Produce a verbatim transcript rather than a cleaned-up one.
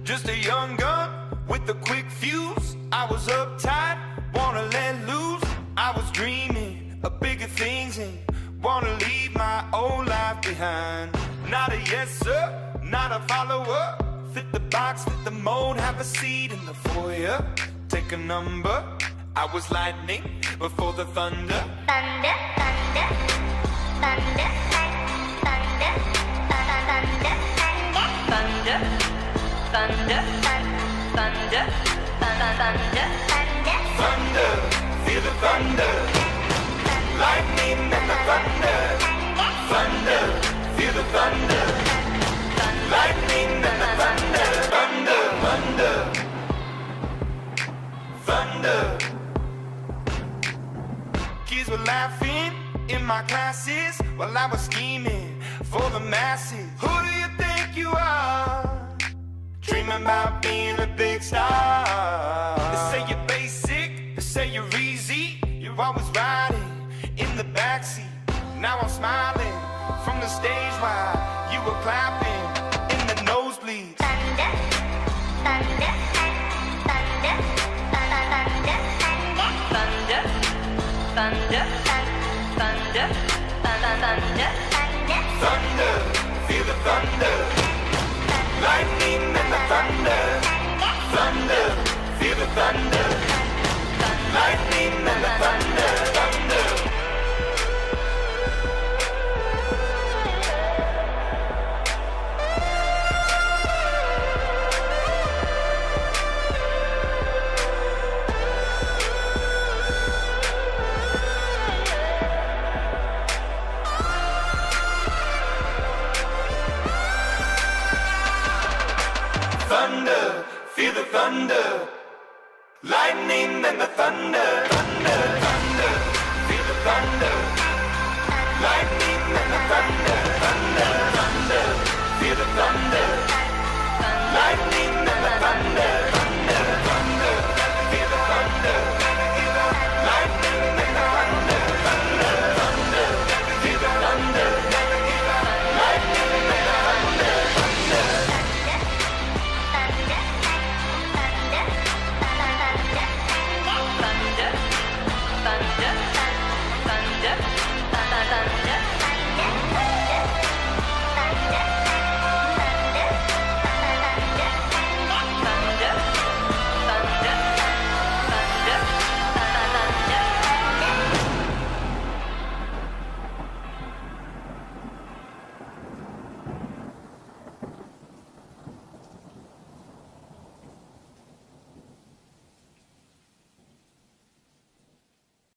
Just a young gun with a quick fuse. I was uptight, wanna let loose. I was dreaming of bigger things and wanna leave my old life behind. Not a yes sir, not a follower. Fit the box, fit the mold, have a seat in the foyer. Take a number. I was lightning before the thunder. Thunder, thunder, thunder, thunder, thunder, thunder, thunder, thunder, thunder, thunder, thunder, feel the thunder. Lightning and the thunder. Thunder, feel the thunder. Lightning and the thunder. Thunder, thunder, thunder. Kids were laughing in my classes while I was scheming for the masses. Who do you think you are? Dreaming about being a big star. They say you're basic, they say you're easy. You're always riding in the backseat. Now I'm smiling from the stage while you were clapping in the nosebleeds. Thunder, thunder, thunder, thunder, thunder, thunder, thunder, thunder, thunder, thunder, feel the thunder. Lightning and the thunder. Thunder, feel the thunder. Lightning and the thunder. Thunder. Thunder, feel the thunder. Lightning and the thunder. Thunder, thunder, feel the thunder. Lightning and the thunder. Thunder, thunder, feel the thunder.